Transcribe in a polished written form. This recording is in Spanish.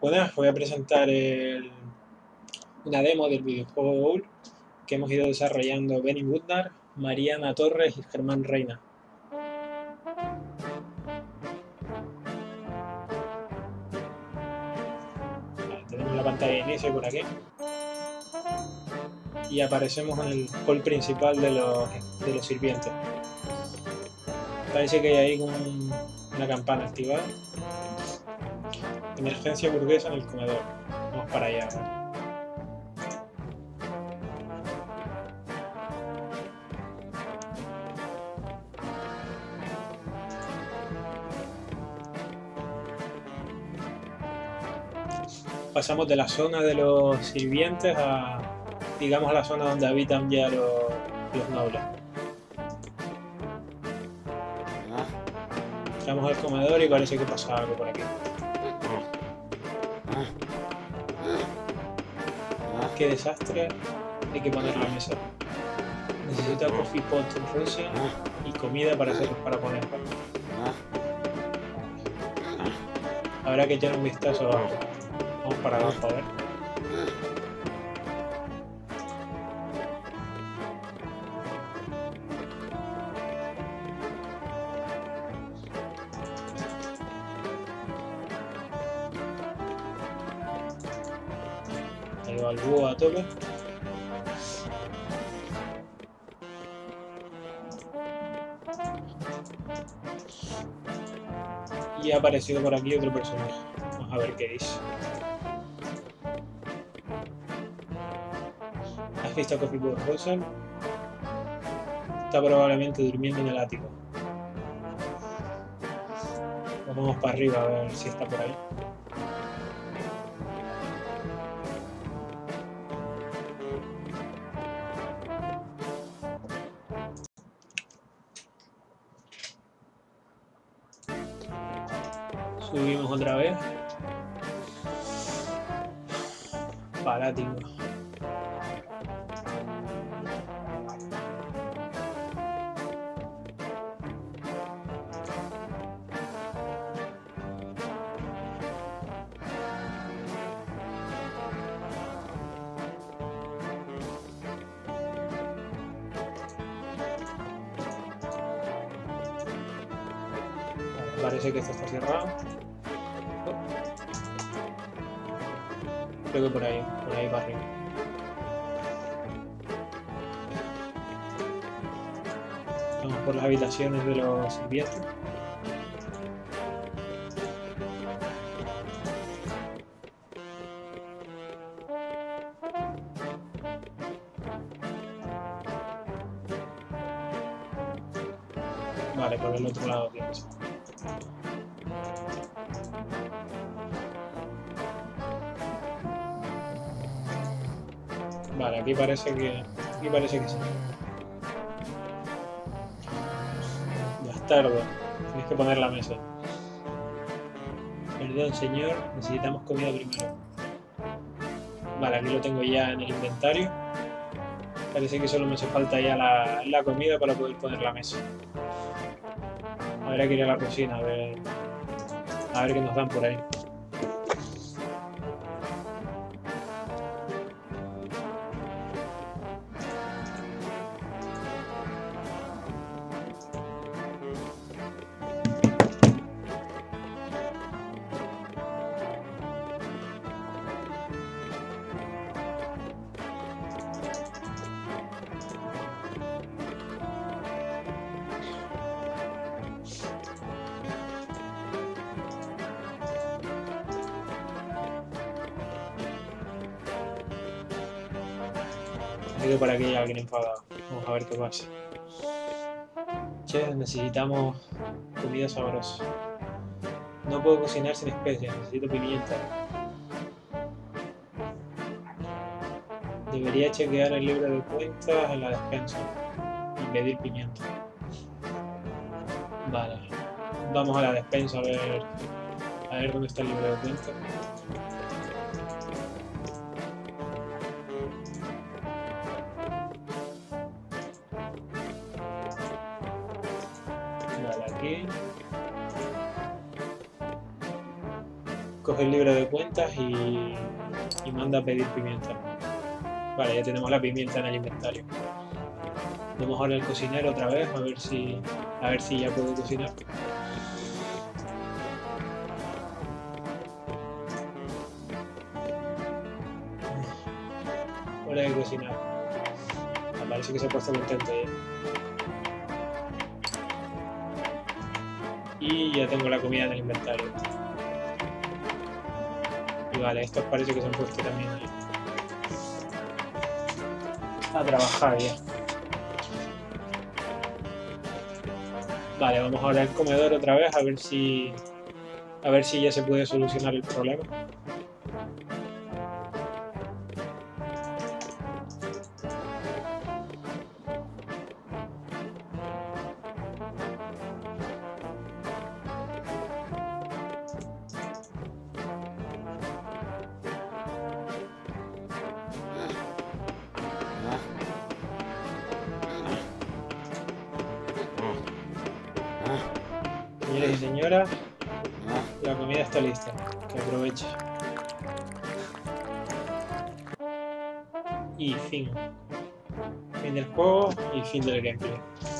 Bueno, os voy a presentar una demo del videojuego Ghoul que hemos ido desarrollando Benny Budnar, Mariana Torres y Germán Reina. Vale, tenemos la pantalla de inicio por aquí y aparecemos en el hall principal de los sirvientes. Parece que hay ahí una campana activada. Emergencia burguesa en el comedor. Vamos para allá. ¿Vale? Pasamos de la zona de los sirvientes a, digamos, a la zona donde habitan ya los nobles. Entramos al comedor y parece que pasa algo por aquí. Qué desastre, hay que poner la mesa. Necesita coffee pot Rusia y comida para poner. Habrá que echar un vistazo abajo. Vamos para abajo, a ver. Ahí va el búho a tope. Y ha aparecido por aquí otro personaje. Vamos a ver qué dice. ¿Has visto a Coffee Pot Russell? Está probablemente durmiendo en el ático. Vamos para arriba a ver si está por ahí. Subimos otra vez. Palático. Parece que esto está cerrado. Creo que por ahí para arriba. Vamos por las habitaciones de los sirvientes. Vale, por el otro lado tienes. Vale, aquí parece que sí. Bastardo, tienes que poner la mesa. Perdón, señor, necesitamos comida primero. Vale, aquí lo tengo ya en el inventario. Parece que solo me hace falta ya la comida para poder poner la mesa. Habrá que ir a la cocina a ver qué nos dan por ahí. Creo que por aquí hay alguien enfadado. Vamos a ver qué pasa. Che, necesitamos comida sabrosa. No puedo cocinar sin especias, necesito pimienta. Debería chequear el libro de cuentas en la despensa y pedir pimienta. Vale. Vamos a la despensa a ver dónde está el libro de cuentas. Vale, aquí. Coge el libro de cuentas y manda a pedir pimienta. Vale, ya tenemos la pimienta en el inventario. Vamos ahora al cocinero otra vez a ver si ya puedo cocinar. Hora de cocinar. Parece que se ha puesto contento ya. Y ya tengo la comida en el inventario. Y vale, estos parece que se han puesto también ahí a trabajar ya. Vale, vamos ahora al comedor otra vez a ver si ya se puede solucionar el problema. Señores y señoras, la comida está lista. Que aproveche. Y fin. Fin del juego y fin del gameplay.